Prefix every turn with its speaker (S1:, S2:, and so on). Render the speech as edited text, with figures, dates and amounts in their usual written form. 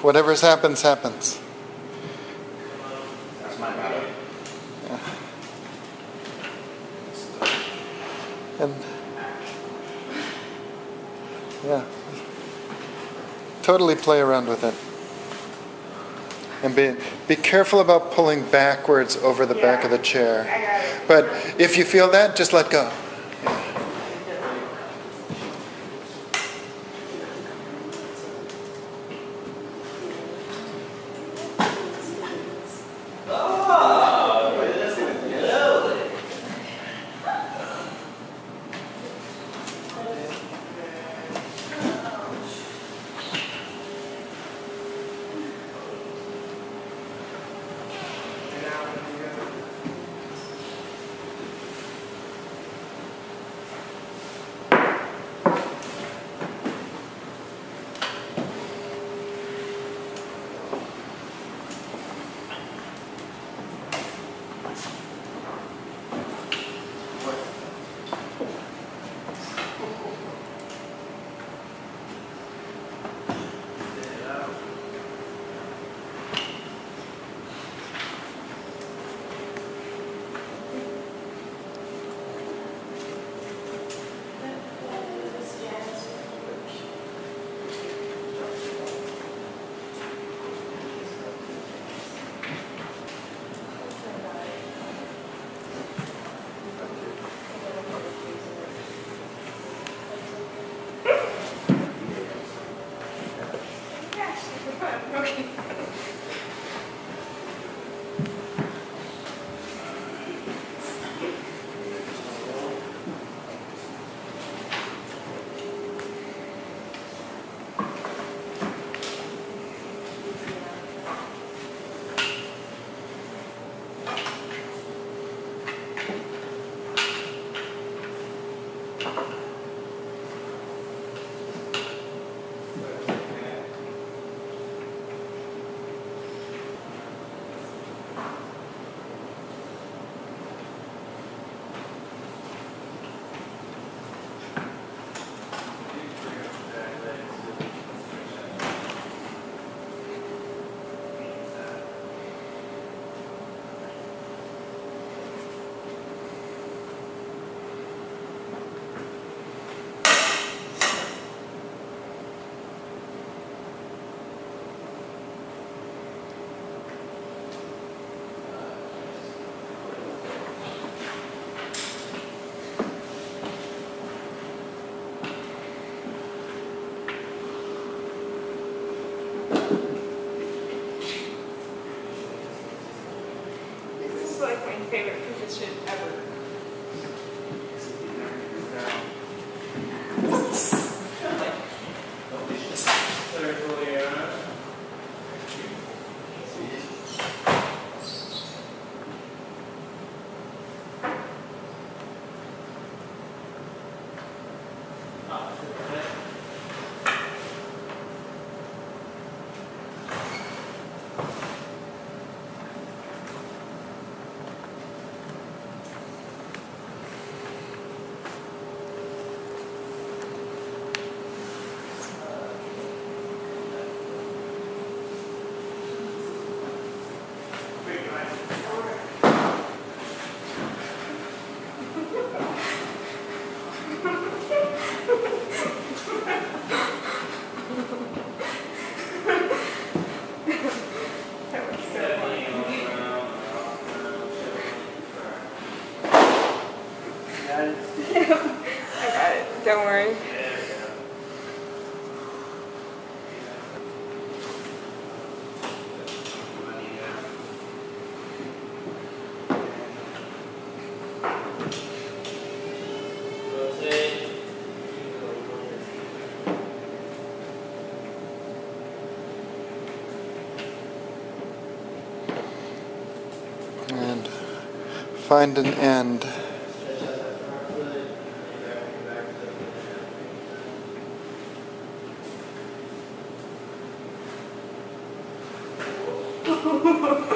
S1: whatever happens, happens.
S2: That's my motto.
S1: Yeah. And yeah, totally play around with it. And be careful about pulling backwards over the back of the chair. But if you feel that, just let go.
S3: Like my favorite position ever. I got it. Don't worry.
S1: And find an end.
S3: Ha ha ha.